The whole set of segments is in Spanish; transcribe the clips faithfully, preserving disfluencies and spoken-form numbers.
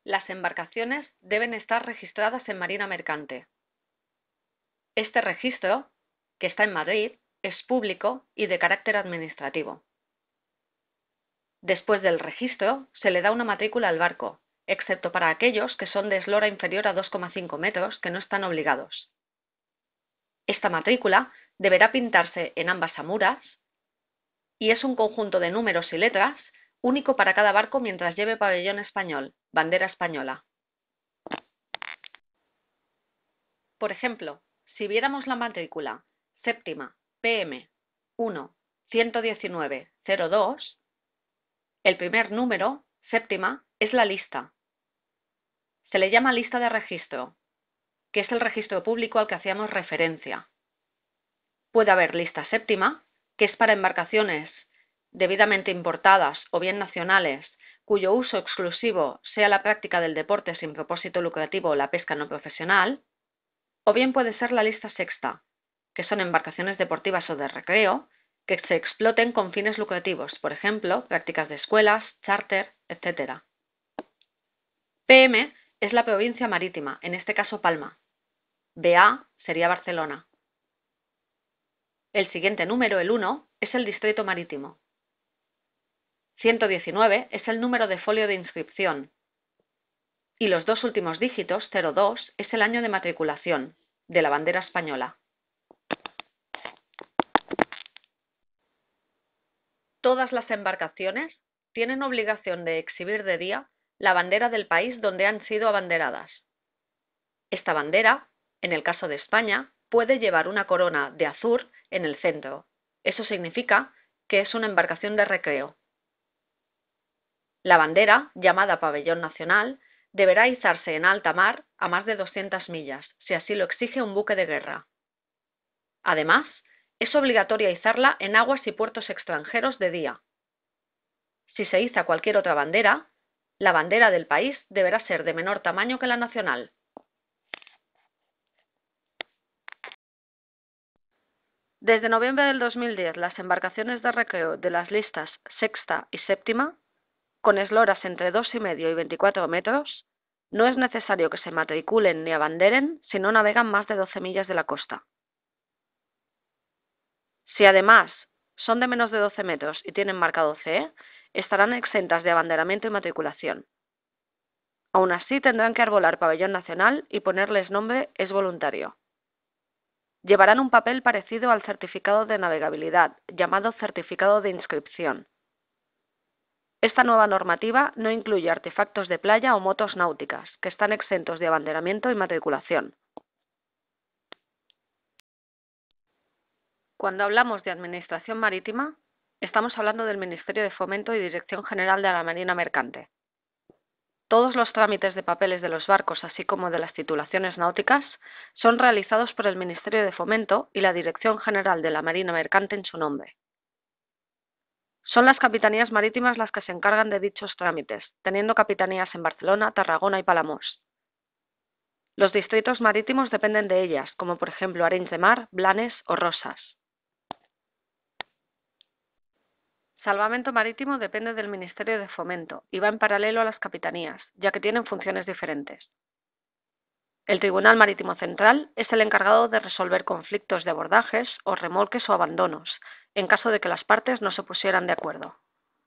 Las embarcaciones deben estar registradas en Marina Mercante. Este registro, que está en Madrid, es público y de carácter administrativo. Después del registro, se le da una matrícula al barco, excepto para aquellos que son de eslora inferior a dos coma cinco metros, que no están obligados. Esta matrícula deberá pintarse en ambas amuras y es un conjunto de números y letras único para cada barco mientras lleve pabellón español, bandera española. Por ejemplo, si viéramos la matrícula séptima P M uno ciento diecinueve cero dos, el primer número, séptima, es la lista. Se le llama lista de registro, que es el registro público al que hacíamos referencia. Puede haber lista séptima, que es para embarcaciones debidamente importadas o bien nacionales, cuyo uso exclusivo sea la práctica del deporte sin propósito lucrativo o la pesca no profesional, o bien puede ser la lista sexta, que son embarcaciones deportivas o de recreo, que se exploten con fines lucrativos, por ejemplo, prácticas de escuelas, charter, etcétera. P M es la provincia marítima, en este caso Palma. B A sería Barcelona. El siguiente número, el uno, es el distrito marítimo. ciento diecinueve es el número de folio de inscripción. Y los dos últimos dígitos, cero dos, es el año de matriculación de la bandera española. Todas las embarcaciones tienen obligación de exhibir de día la bandera del país donde han sido abanderadas. Esta bandera, en el caso de España, puede llevar una corona de azur en el centro. Eso significa que es una embarcación de recreo. La bandera, llamada pabellón nacional, deberá izarse en alta mar a más de doscientas millas, si así lo exige un buque de guerra. Además, es obligatorio izarla en aguas y puertos extranjeros de día. Si se iza cualquier otra bandera, la bandera del país deberá ser de menor tamaño que la nacional. Desde noviembre del dos mil diez, las embarcaciones de recreo de las listas sexta y séptima, con esloras entre dos y medio y veinticuatro metros, no es necesario que se matriculen ni abanderen si no navegan más de doce millas de la costa. Si además son de menos de doce metros y tienen marcado C E, estarán exentas de abanderamiento y matriculación. Aún así, tendrán que arbolar pabellón nacional y ponerles nombre es voluntario. Llevarán un papel parecido al certificado de navegabilidad, llamado certificado de inscripción. Esta nueva normativa no incluye artefactos de playa o motos náuticas, que están exentos de abanderamiento y matriculación. Cuando hablamos de Administración Marítima, estamos hablando del Ministerio de Fomento y Dirección General de la Marina Mercante. Todos los trámites de papeles de los barcos, así como de las titulaciones náuticas, son realizados por el Ministerio de Fomento y la Dirección General de la Marina Mercante en su nombre. Son las capitanías marítimas las que se encargan de dichos trámites, teniendo capitanías en Barcelona, Tarragona y Palamós. Los distritos marítimos dependen de ellas, como por ejemplo Arenys de Mar, Blanes o Rosas. Salvamento Marítimo depende del Ministerio de Fomento y va en paralelo a las capitanías, ya que tienen funciones diferentes. El Tribunal Marítimo Central es el encargado de resolver conflictos de abordajes o remolques o abandonos, en caso de que las partes no se pusieran de acuerdo.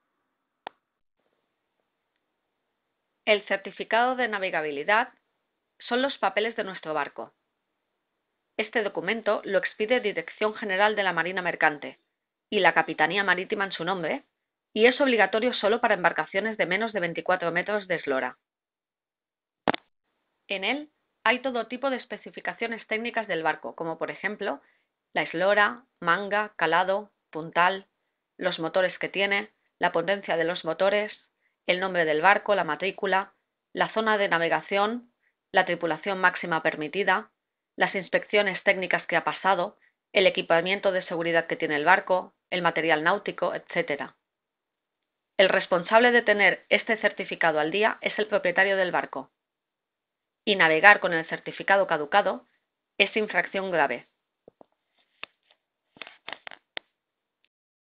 El certificado de navegabilidad son los papeles de nuestro barco. Este documento lo expide Dirección General de la Marina Mercante y la Capitanía Marítima en su nombre, y es obligatorio solo para embarcaciones de menos de veinticuatro metros de eslora. En él hay todo tipo de especificaciones técnicas del barco, como por ejemplo la eslora, manga, calado, puntal, los motores que tiene, la potencia de los motores, el nombre del barco, la matrícula, la zona de navegación, la tripulación máxima permitida, las inspecciones técnicas que ha pasado, el equipamiento de seguridad que tiene el barco, el material náutico, etcétera. El responsable de tener este certificado al día es el propietario del barco. Y navegar con el certificado caducado es infracción grave.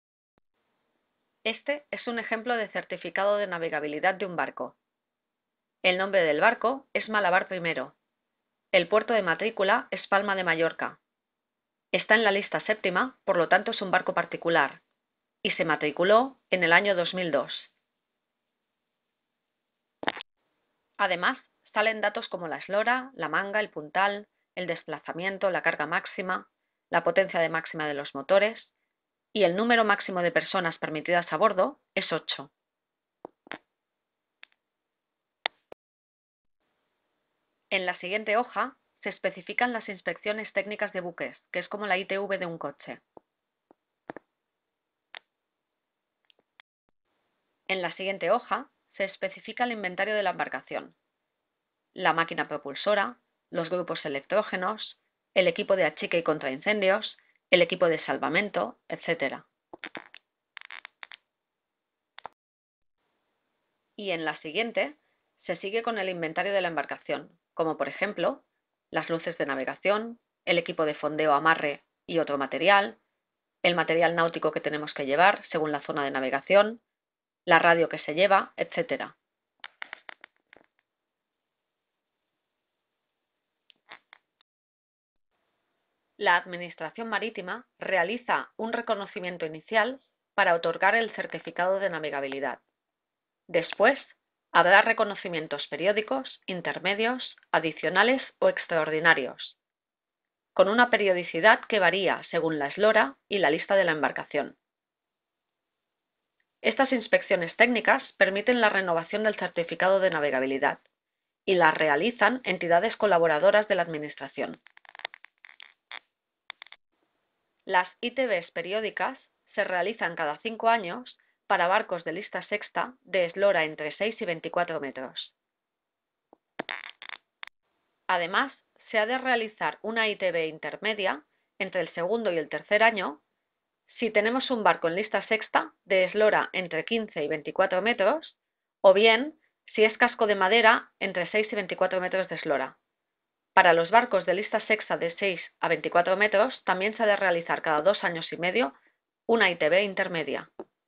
Este es un ejemplo de certificado de navegabilidad de un barco. El nombre del barco es Malabar primero. El puerto de matrícula es Palma de Mallorca. Está en la lista séptima, por lo tanto es un barco particular, y se matriculó en el año dos mil dos. Además, salen datos como la eslora, la manga, el puntal, el desplazamiento, la carga máxima, la potencia de máxima de los motores, y el número máximo de personas permitidas a bordo es ocho. En la siguiente hoja se especifican las inspecciones técnicas de buques, que es como la I T V de un coche. En la siguiente hoja se especifica el inventario de la embarcación, la máquina propulsora, los grupos electrógenos, el equipo de achique y contraincendios, el equipo de salvamento, etcétera. Y en la siguiente se sigue con el inventario de la embarcación, como por ejemplo las luces de navegación, el equipo de fondeo, amarre y otro material, el material náutico que tenemos que llevar según la zona de navegación, la radio que se lleva, etcétera. La Administración Marítima realiza un reconocimiento inicial para otorgar el certificado de navegabilidad. Después, habrá reconocimientos periódicos, intermedios, adicionales o extraordinarios, con una periodicidad que varía según la eslora y la lista de la embarcación. Estas inspecciones técnicas permiten la renovación del certificado de navegabilidad y las realizan entidades colaboradoras de la Administración. Las I T Vs periódicas se realizan cada cinco años para barcos de lista sexta de eslora entre seis y veinticuatro metros. Además, se ha de realizar una I T V intermedia entre el segundo y el tercer año si tenemos un barco en lista sexta de eslora entre quince y veinticuatro metros, o bien si es casco de madera entre seis y veinticuatro metros de eslora. Para los barcos de lista sexta de seis a veinticuatro metros también se ha de realizar cada dos años y medio una I T V intermedia.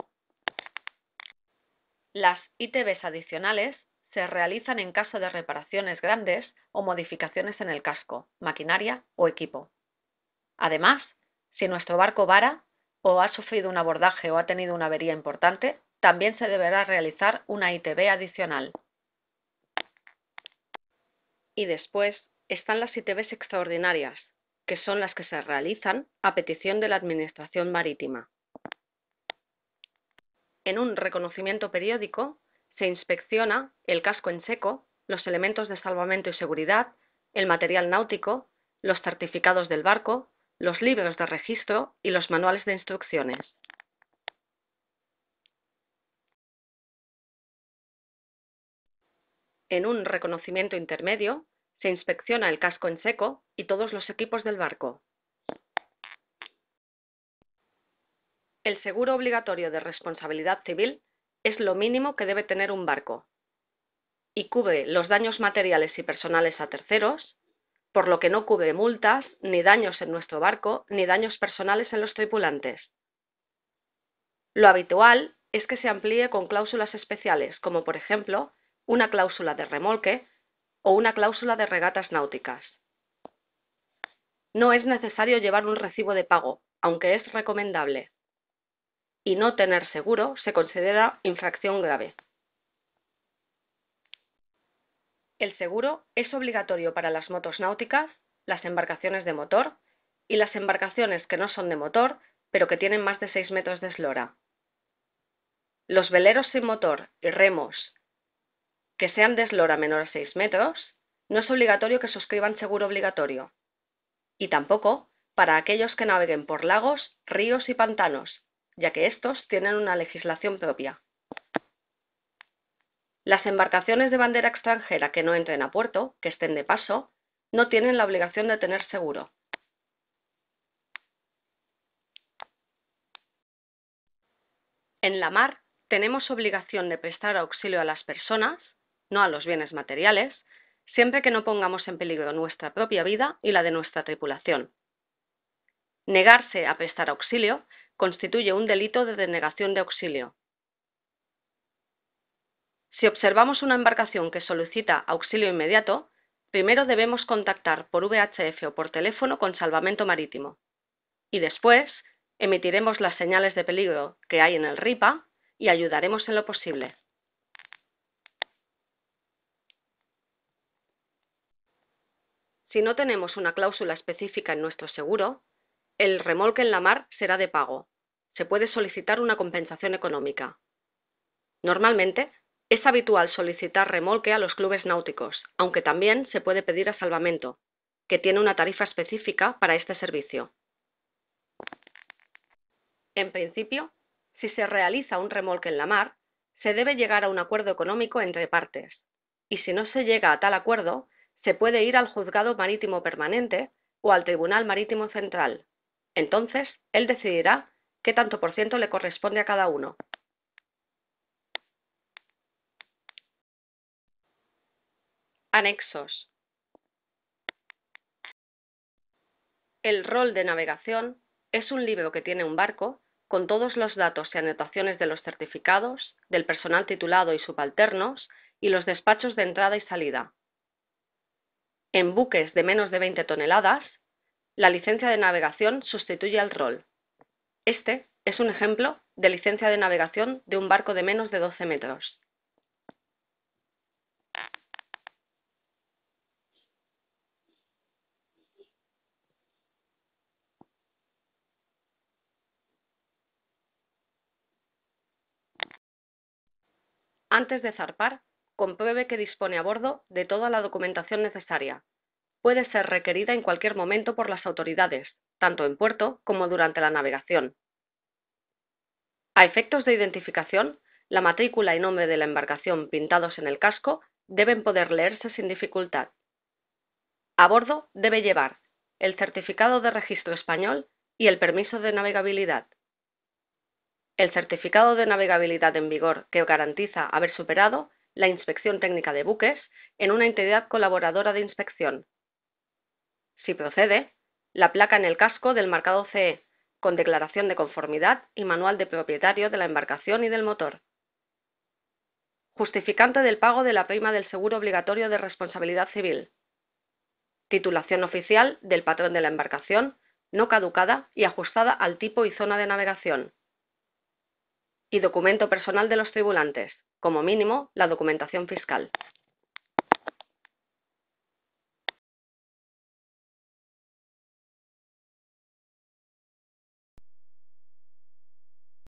Las I T Vs adicionales se realizan en caso de reparaciones grandes o modificaciones en el casco, maquinaria o equipo. Además, si nuestro barco vara o ha sufrido un abordaje o ha tenido una avería importante, también se deberá realizar una I T V adicional. Y después están las I T Vs extraordinarias, que son las que se realizan a petición de la Administración Marítima. En un reconocimiento periódico se inspecciona el casco en seco, los elementos de salvamento y seguridad, el material náutico, los certificados del barco, los libros de registro y los manuales de instrucciones. En un reconocimiento intermedio se inspecciona el casco en seco y todos los equipos del barco. El seguro obligatorio de responsabilidad civil es lo mínimo que debe tener un barco y cubre los daños materiales y personales a terceros, por lo que no cubre multas, ni daños en nuestro barco, ni daños personales en los tripulantes. Lo habitual es que se amplíe con cláusulas especiales, como por ejemplo una cláusula de remolque o una cláusula de regatas náuticas. No es necesario llevar un recibo de pago, aunque es recomendable. Y no tener seguro se considera infracción grave. El seguro es obligatorio para las motos náuticas, las embarcaciones de motor y las embarcaciones que no son de motor, pero que tienen más de seis metros de eslora. Los veleros sin motor y remos que sean de eslora menor a seis metros, no es obligatorio que suscriban seguro obligatorio. Y tampoco para aquellos que naveguen por lagos, ríos y pantanos, ya que estos tienen una legislación propia. Las embarcaciones de bandera extranjera que no entren a puerto, que estén de paso, no tienen la obligación de tener seguro. En la mar tenemos obligación de prestar auxilio a las personas, no a los bienes materiales, siempre que no pongamos en peligro nuestra propia vida y la de nuestra tripulación. Negarse a prestar auxilio constituye un delito de denegación de auxilio. Si observamos una embarcación que solicita auxilio inmediato, primero debemos contactar por V H F o por teléfono con Salvamento Marítimo y después emitiremos las señales de peligro que hay en el RIPA y ayudaremos en lo posible. Si no tenemos una cláusula específica en nuestro seguro, el remolque en la mar será de pago. Se puede solicitar una compensación económica. Normalmente, es habitual solicitar remolque a los clubes náuticos, aunque también se puede pedir a Salvamento, que tiene una tarifa específica para este servicio. En principio, si se realiza un remolque en la mar, se debe llegar a un acuerdo económico entre partes, y si no se llega a tal acuerdo, se puede ir al Juzgado Marítimo Permanente o al Tribunal Marítimo Central. Entonces, él decidirá qué tanto por ciento le corresponde a cada uno. Anexos. El rol de navegación es un libro que tiene un barco con todos los datos y anotaciones de los certificados, del personal titulado y subalternos y los despachos de entrada y salida. En buques de menos de veinte toneladas, la licencia de navegación sustituye al rol. Este es un ejemplo de licencia de navegación de un barco de menos de doce metros. Antes de zarpar, compruebe que dispone a bordo de toda la documentación necesaria. Puede ser requerida en cualquier momento por las autoridades, tanto en puerto como durante la navegación. A efectos de identificación, la matrícula y nombre de la embarcación pintados en el casco deben poder leerse sin dificultad. A bordo debe llevar el certificado de registro español y el permiso de navegabilidad. El certificado de navegabilidad en vigor que garantiza haber superado la inspección técnica de buques en una entidad colaboradora de inspección. Si procede, la placa en el casco del marcado C E, con declaración de conformidad y manual de propietario de la embarcación y del motor. Justificante del pago de la prima del seguro obligatorio de responsabilidad civil. Titulación oficial del patrón de la embarcación, no caducada y ajustada al tipo y zona de navegación. Y documento personal de los tripulantes, como mínimo la documentación fiscal.